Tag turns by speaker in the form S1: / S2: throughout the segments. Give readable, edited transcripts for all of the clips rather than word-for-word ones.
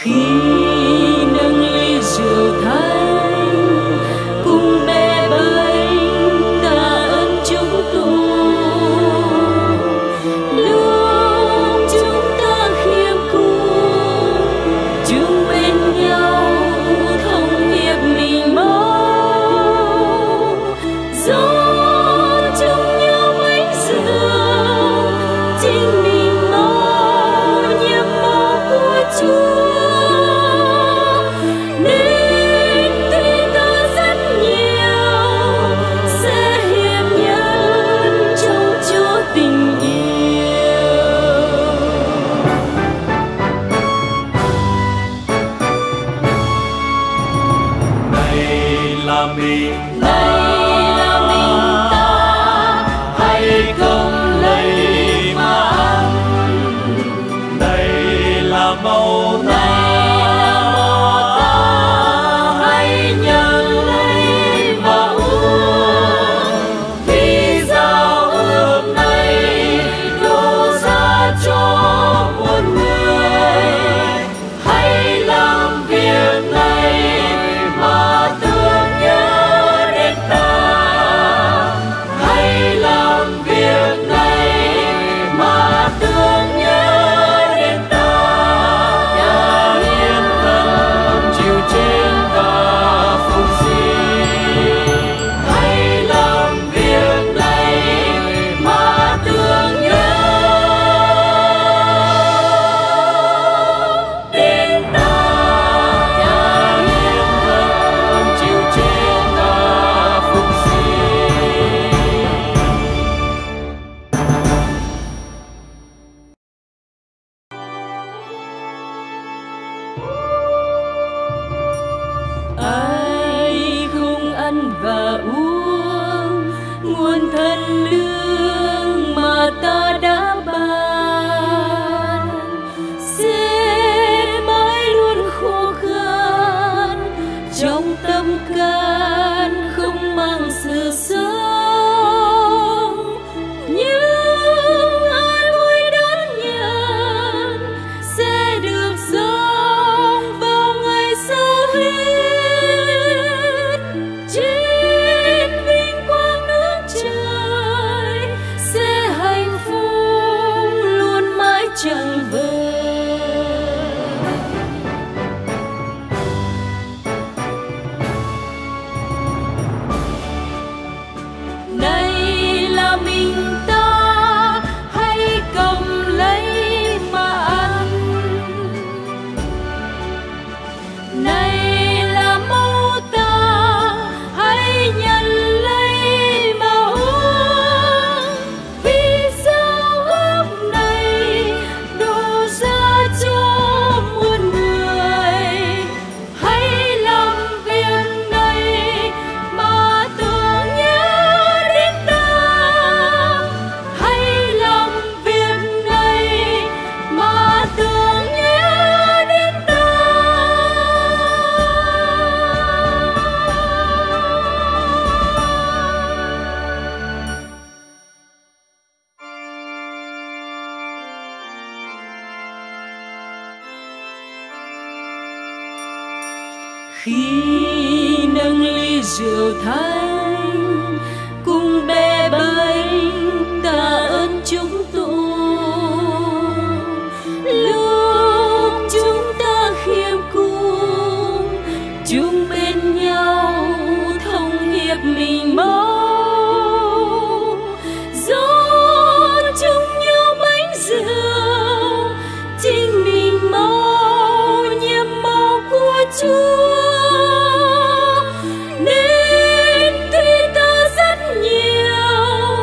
S1: khi nâng ly rượu thanh cùng bè bánh tạ ơn chúng tôi. Lúc chúng ta khiêm cung chung bên nhau thông hiệp mình mong do chung nhau bánh rượu chính mình mong nhiệm màu của Chúa.
S2: Đây là mình ta, hãy cầm lấy mà ăn. Đây là máu ta, hãy nhận lấy mà uống. Vì giao ước này đổ ra cho muôn người, hãy làm việc này mà tưởng nhớ đến ta. Hãy làm việc này mà tưởng nhớ đến ta. Nhà hiến thân chịu chết và phục sinh. Hãy làm việc này mà tưởng nhớ đến ta. Nhà hiến thân chịu chết và phục sinh.
S1: Ai không ăn và uống nguồn thần lương mà ta đã ban sẽ mãi luôn khô khan trong tâm can không mang sự sống. Nhưng ai vui đón nhận sẽ được sống vào ngày sau hết. Trên vinh quang nước trời sẽ hạnh phúc luôn mãi chẳng vơi. Này là mình ta, hãy cầm lấy mà ăn. Này là máu ta, hãy nhận lấy mà uống. Vì giao ước này đổ ra cho muôn người, hãy làm việc này mà tưởng nhớ đến ta. Hãy làm việc này mà tưởng nhớ đến ta. Khi nâng ly rượu thanh cùng bè bánh tạ ơn chúng tôi. Lúc chúng ta khiêm cung chung bên nhau thông hiệp mình mong do chung nhau bánh rượu chính mình màu nhiệm màu của Chúa. Nên tuy ta rất nhiều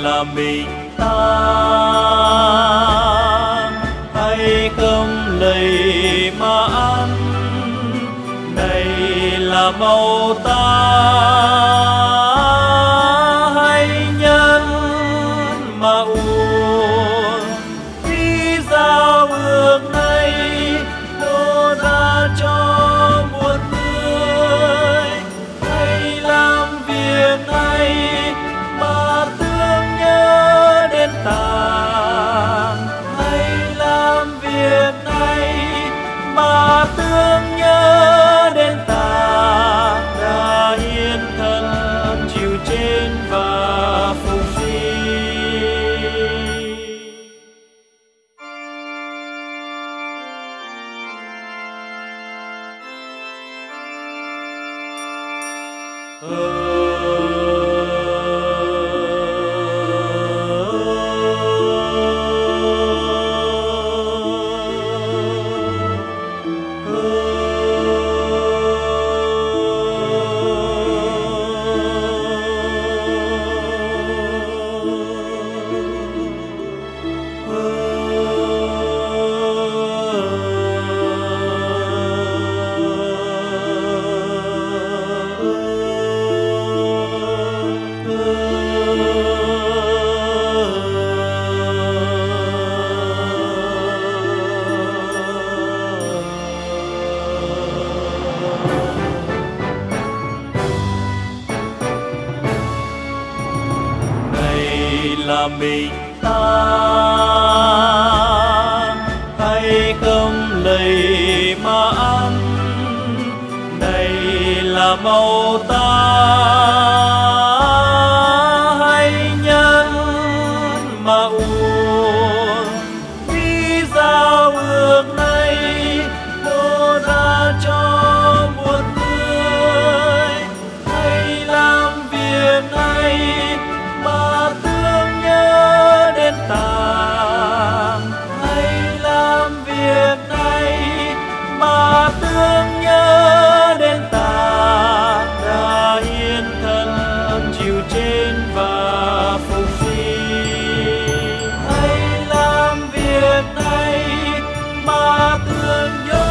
S2: là mình ta, hãy cầm lấy mà ăn. Này là máu ta, hãy nhân mà uống. Vì giao ước này đổ ra cho muôn người, hãy làm việc này mà thương nhớ đến ta. Hãy làm việc này mà thương nhớ đến ta, đã hiến thân chịu chết và phục sinh. Là mình ta, hãy cầm lấy mà ăn. Này là máu ta, hãy nhân mà uống. Vì giao ước này đổ ra cho muôn người, hãy làm việc này mà thương nhớ đến ta. Hãy làm việc này mà thương nhớ đến ta, đã hiến thân chịu chết và phục sinh. Hãy làm việc này mà thương nhớ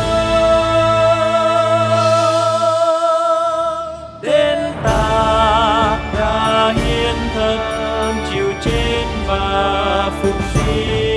S2: đến ta, đã hiến thân chịu chết và phục sinh.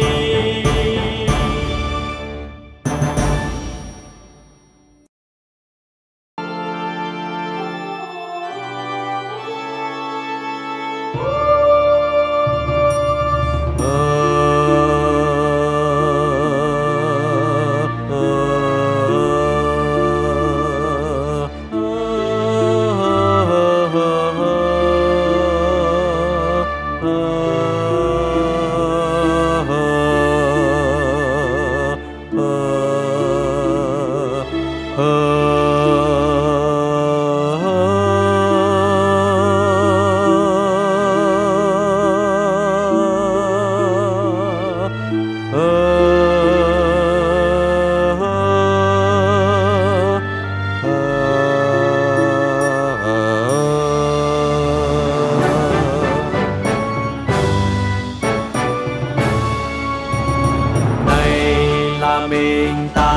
S2: Mình ta,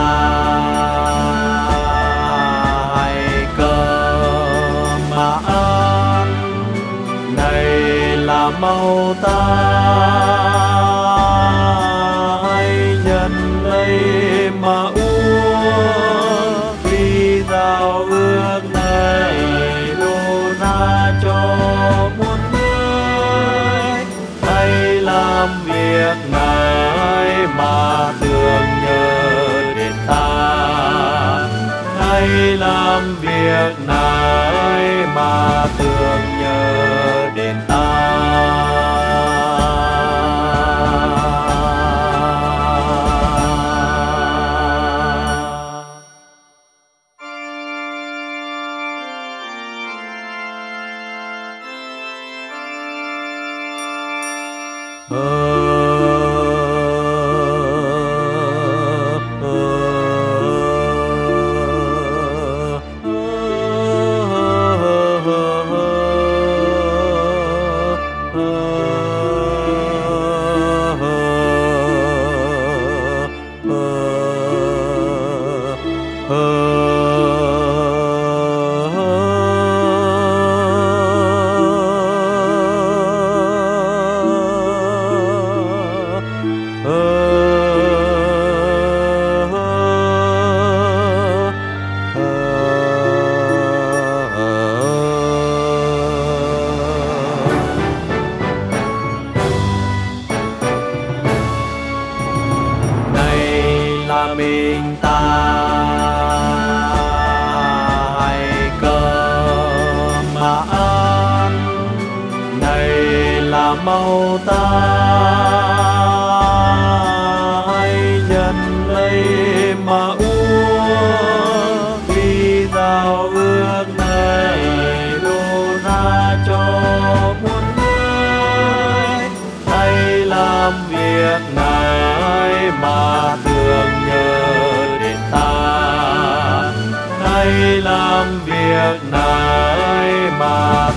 S2: hãy cầm mà ăn. Này là máu ta, hãy nhận lấy mà uống. Vì giao ước này đổ ra cho muôn người, hãy làm việc này mà thương nhớ đến ta. Hãy làm việc này mà thương nhớ đến ta. mình ta hãy cơm mà ăn, này là máu ta, hãy nhận lấy mà uống. Vì giao ước này đổ ra cho muôn người, hãy làm việc này mà tưởng nhớ đến ta, hãy làm việc này mà